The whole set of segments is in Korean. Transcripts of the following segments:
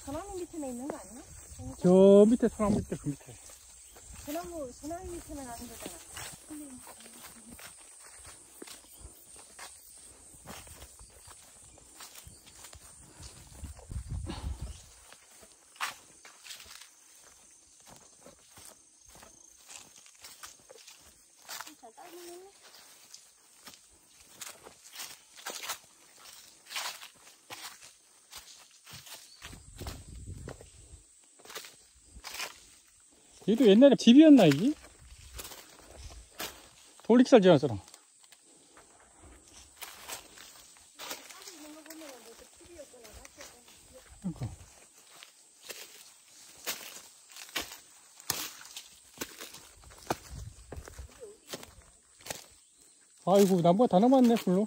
소나무 밑에만 있는 거 아니야? 저 밑에 소나무 밑에 그 밑에. 소나무 밑에만 가는 거잖아. 잘 따르네. 얘도 옛날에 집이었나, 이게? 돌릭살 지어놨잖아. 그러니까. 아이고, 나무가 다 남았네, 불로.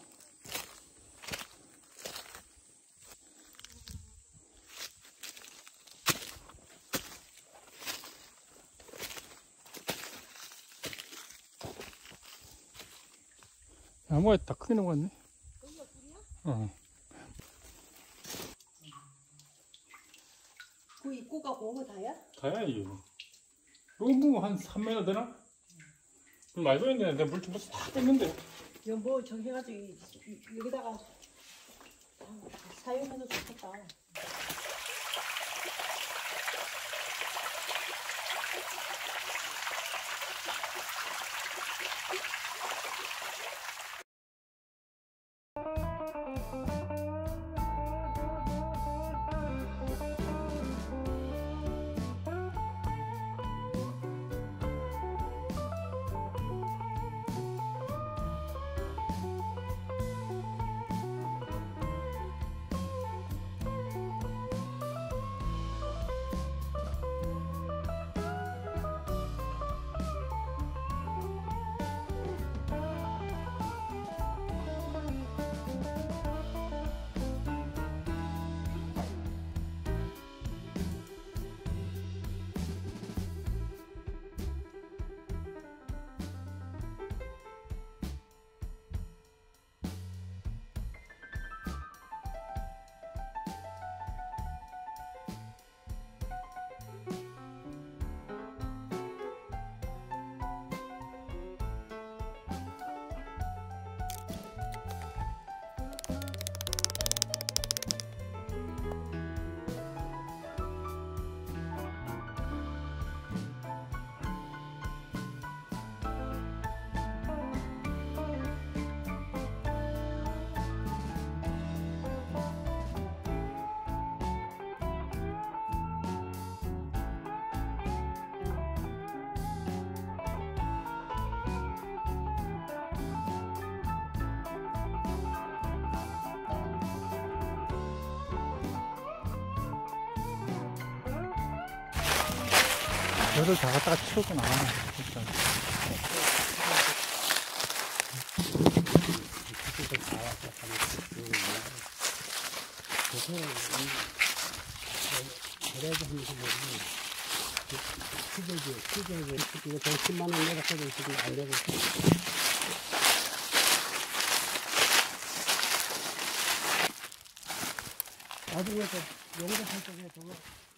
나무가 다 크게 넘어갔네. 여기가 불이야? 어. 그 입구가 온 거 다야? 다야, 이게. 이거 뭐 한 3m 되나? 말도 안 되는데 물 좀 싹 뺐는데. 이거 뭐 저기 해가지고 여기다가 사용해도 좋겠다. 열을 다 갖다가 치웠구나. 진짜. 그래도 하면서 이거 10만 원 내라서도 지금 안 되고. 나중에 용도 살 적에 저거